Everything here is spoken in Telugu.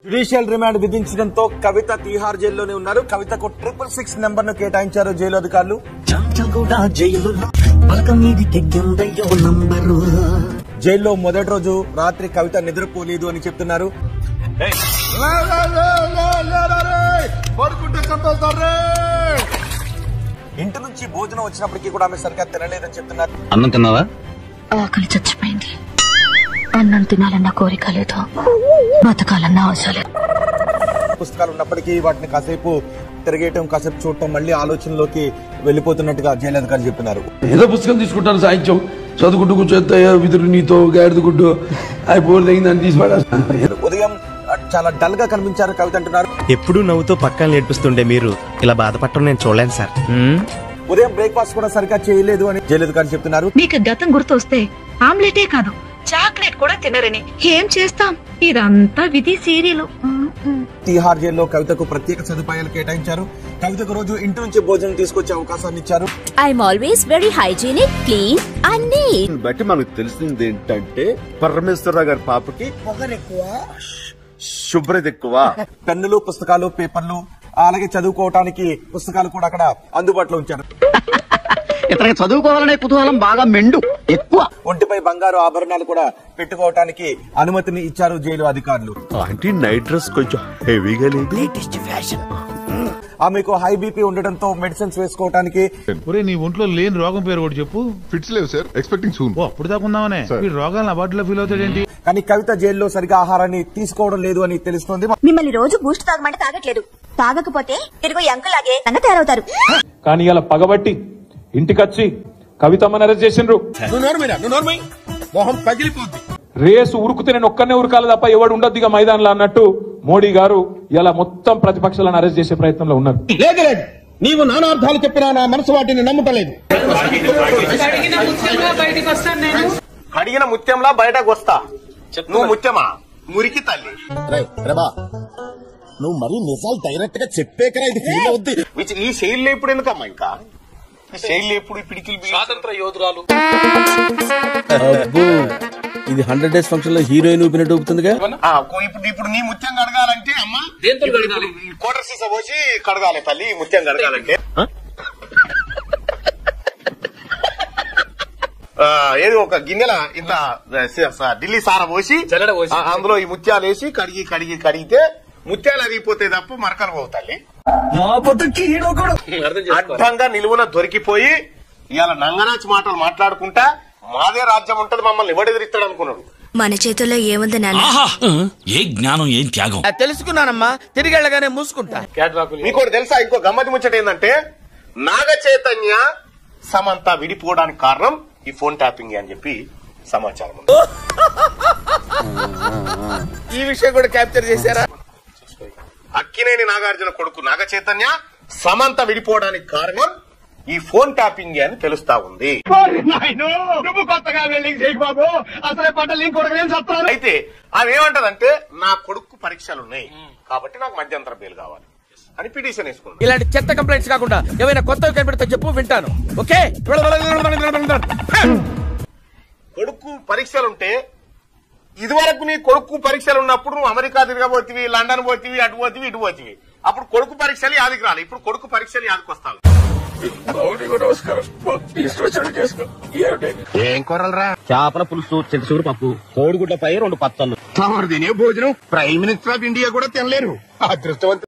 జ్యుడిషియల్ రిమాండ్ విధించడంతో కవిత తీహార్ జైల్లోనే ఉన్నారు. కవితకు 666 నెంబర్ ను కేటాయించారు జైలు అధికారులు. జైల్లో మొదటి రోజు రాత్రి కవిత నిద్రపోలేదు అని చెప్తున్నారు. ఇంటి నుంచి భోజనం వచ్చినప్పటికీ కూడా ఆమె సరిగ్గా తినలేదని చెప్తున్నారు. అన్నం తిన్నావా? ఆకలి చచ్చిపోయింది. అన్నం తినాలన్న కోరిక లేదు, బతకాలన్న ఆశ లేదు. పుస్తకాలు ఉన్నప్పటికీ వాటిని కాసేపు తిరిగేయటం, కాసేపు చూడటం, మళ్ళీ ఆలోచనలోకి వెళ్లిపోతున్నట్టుగా జైలు అధికారులు చెప్తున్నారు. ఏదో పుస్తకం తీసుకుంటాను సాయంత్రం చదువుకుంటూ కూర్చొస్తాయా విదురు నీతో గాడిద గుడ్డు అయిపోయిందని తీసిపడారు. ఉదయం చాలా డల్ గా కనిపించారు కవిత అంటున్నారు. ఎప్పుడు నవ్వుతూ పక్కన నేర్పిస్తుండే మీరు ఇలా బాధపడటం నేను చూడలేను సార్. ఉదయం బ్రేక్ఫాస్ట్ కూడా సరిగ్గా చేయలేదు అని జైలు అధికారులు చెప్తున్నారు. మీకు గతం గుర్తొస్తే ఆమ్లెటే కాదు చాక్లెట్ కూడా తినరని ఏం చేస్తాం, ఇదంతా విధి సీరియల్. తీహార్ జైల్లో కవితకు ప్రత్యేక సదుపాయాలు కేటాయించారు. కవితకు రోజు ఇంటి నుంచి భోజనం తీసుకొచ్చే అవకాశాన్ని ఇచ్చారు. I'm always very hygienic, clean and neat. బట్టి మనకు తెలిసింది ఏంటంటే పరమేశ్వరరావు గారి పాపకి పొగరెక్కువ, శుభ్రత ఎక్కువ. పెన్నులు, పుస్తకాలు, పేపర్లు, అలాగే చదువుకోవటానికి పుస్తకాలు కూడా అక్కడ అందుబాటులో ఉంచారు. ఇతనికి చదువుకోవాలనే కుతూహలం బాగా మెండు ఎక్కువ. ఒంటిపై బంగారు ఆభరణాలు కూడా పెట్టుకోవటానికి అనుమతిని ఇచ్చారు జైలు అధికారులు. ఆంటీ నైట్ డ్రెస్ కొంచెం హెవీగా లేదు. ఆమెకు హై బీపీ ఉండడంతో మెడిసిన్స్ వేసుకోవటానికి. నీ ఒంట్లో లేని రోగం పేరు కూడా చెప్పు. ఫిట్స్ లేవు సార్, ఎక్స్పెక్టింగ్ సూన్. అప్పుడు దాకా ఉన్నామనే రోగాలను అవార్డులో ఫీల్ అవుతాడేంటి? కానీ కవిత జైల్లో సరిగా ఆహారాన్ని తీసుకోవడం లేదు అని తెలుస్తోంది. మిమ్మల్ని రోజు బూస్ట్ తాగమంటే తాగట్లేదు, తాగకపోతే తిరుగు ఎంకలాగే తయారవుతారు. కానీ ఇలా పగబట్టి ఇంటికొచ్చి కవితమ్మని అరెస్ట్ చేసిండ్రు. రేసు ఉరుకుతే నేను ఒక్కనే ఉరకాలి తప్ప ఎవడు ఉండద్దు ఇక మైదానంలో అన్నట్టు మోడీ గారు ఇలా మొత్తం ప్రతిపక్షాలను అరెస్ట్ చేసే ప్రయత్నంలో ఉన్నారు. లేదు, నీవు నానార్థాలు చెప్పినా నా మనసు వాటిని నమ్మటలేదు. కడిగిన ముత్యంలా బయటకు వస్తా. నువ్వు ముత్యమా మురికి తల్లి. నువ్వు మరీ నిజాలు డైరెక్ట్ గా చెప్పేకరా ఇది ఫీల్ అవుద్ది. ఈ శైలిలో ఇప్పుడు ఎందుకమ్మా? ఇంకా శైలి ఎప్పుడు పిడికిలు స్వాతంత్ర యోధురాలు. ఇది 100 days ఫంక్షన్ లో హీరోయిన్ ఊపినట్టు ఊపుతుందిగా. ఇప్పుడు నీ ముత్యం కడగాలంటే అమ్మా కోటర్ సీసా పోసి కడగాలి తల్లి. ఈ ముత్యం కడగాలంటే ఏదో ఒక గిన్నెల ఇంత ఢిల్లీ సార పోసి అందులో ఈ ముత్యాలు వేసి కడిగితే ముత్యాలు అరిగిపోతే తప్ప మరకలు పోతాయి. అడ్డంగా నిలువున దొరికిపోయి ఇవాళ నంగనాచి మాటలు మాట్లాడుకుంటా మాదే రాజ్యం ఉంటది, మమ్మల్ని ఎవడెదిరిస్తాడు అనుకున్నాడు. మన చేతుల్లో ఏముంది నాన్న? ఏ జ్ఞానం, ఏం త్యాగం. తెలుసుకున్నానమ్మా, తిరిగి వెళ్ళగానే మూసుకుంటా. మీకు తెలుసా ఇంకో గమ్మతి ముచ్చట ఏంటంటే నాగ చైతన్య సమంత విడిపోవడానికి కారణం ఈ ఫోన్ ట్యాపింగ్ అని చెప్పి సమాచారం ఉంది. ఈ విషయం కూడా క్యాప్చర్ చేశారా? అక్కినేని నాగార్జున కొడుకు నాగ చైతన్య సమంత విడిపోవడానికి కారణం ఈ ఫోన్ ట్యాపింగ్ అని తెలుస్తా ఉంది. అయితే ఆమె ఏమంటదంటే నా కొడుకు పరీక్షలున్నాయి కాబట్టి నాకు మధ్యంతర బెయిల్ కావాలి అని పిటిషన్ వేసుకున్నాను. ఇలాంటి చెత్త కంప్లైంట్స్ కాకుండా ఏమైనా కొత్తగా కనిపెడితే చెప్పు, వింటాను. ఓకే, కొడుకు పరీక్షలుంటే ఇదివరకు నీ కొడుకు పరీక్షలు ఉన్నప్పుడు నువ్వు అమెరికా తిరగబోతివి, లండన్ పోతివి, అటు పోతివి, ఇటు పోతివి. అప్పుడు కొడుకు పరీక్షలు యాదికి రాలి, ఇప్పుడు కొడుకు పరీక్షలు యాదికి వస్తావు. ఏం కూరలరా? చేపల పులుసు, చింతసూరు పప్పు, కోడిగుడ్లపై 2 పచ్చళ్ళు. తినే భోజనం ప్రైమ్ మినిస్టర్ ఆఫ్ ఇండియా కూడా తినలేరు. అదృష్టవంతులు.